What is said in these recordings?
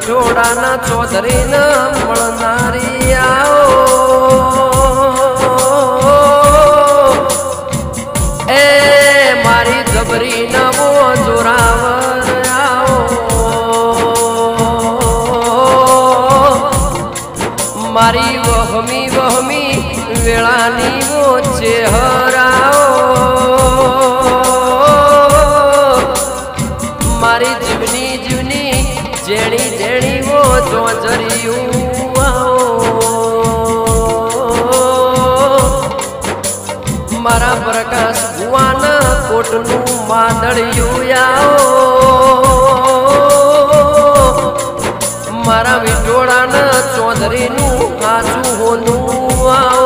विठोड़ाना चौधरी न मळनारी आओ ए मारी जबरी न वो जोरावर आओ मारी वहमी वहमी वेळानी वो चेहराओ मारी जीवनी जीवनी जेणी जेणी वो जोजरियू मारा प्रकाश भुवन कोटनु मादड़ियू आओ मारा विठोड़ा न चौधरी नु हाजू होनु आओ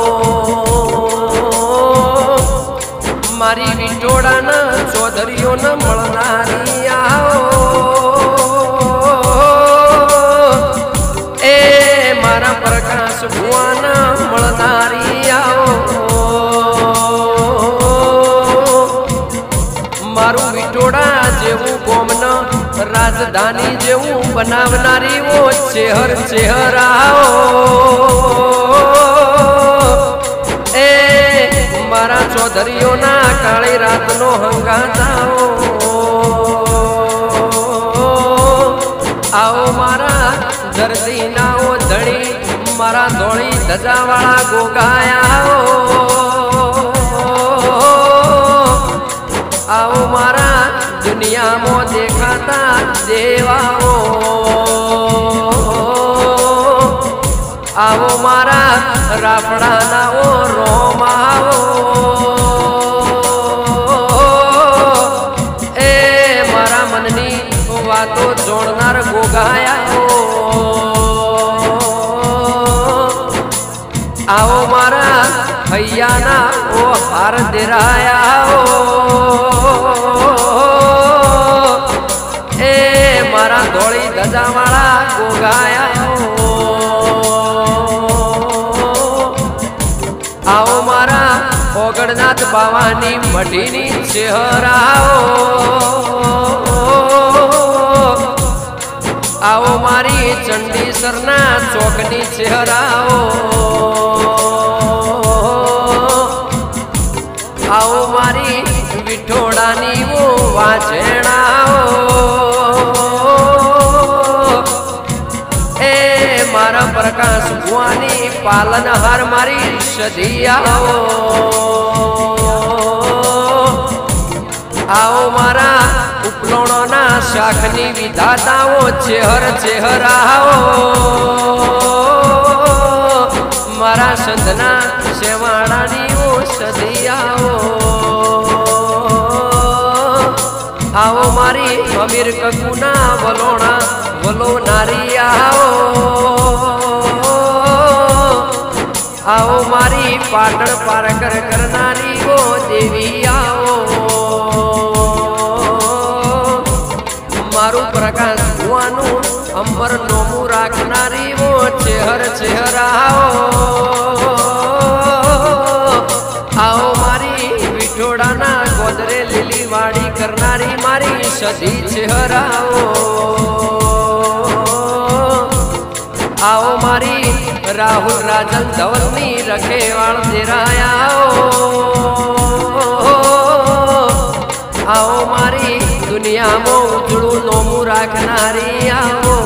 मारी विठोड़ा न चौधरियों न मळनारी आओ ए मारा प्रकाश भुवन मळनारी आओ मारू विठोड़ा जेवू गोमन राजधानी जेवू बनावनारी वो चेहर चेहर आओ ए मारा चौधरियों ना काली रात नो हंगाताओ आओ मारा दर्दी ना ओ धड़ी मारा धोड़ी धजावाला गोगाया आओ मारा दुनिया मो देखाता देवाओ आओ मारा राफड़ा ना ओ रोमाओ ए मारा मननी वातो जोड़नार गोगाया आओ मारा भैया ना ओ हार देराया ए मारा धोड़ी धजावाला गोगाया आओ मारा ओगड़नाथ बावानी मढीनी चेहराओ आओ मारी चंडी सरना चौकनी चेहराओ आओ मारी विठोड़ानी वो वाचेणाओ ए मारा प्रकाश भुवानी पालनहार मारी सदियाओ आओ मारा उपलोणो ना शाखनी विधाताओ चेहर चेहराओ मारा संतना सेवाड़ानी वो सदियाओ आओ मारी अमीर ककुना वलोणा वलो नारी आओ मारी पाटण पारकर करनारी वो देवी आओ मारू प्रकाश भुवानु अंबर नोमू राखनारी वो चेहर चेहराओ आओ मारी विठोड़ा ना गोदरे लीली वाड़ी करनारी मारी सदी चेहराओ आओ मारी राहुल राजन धवलनी रखेवाल देरायाओ आओ मारी दुनिया में उजड़ू नोमू राखनारी आओ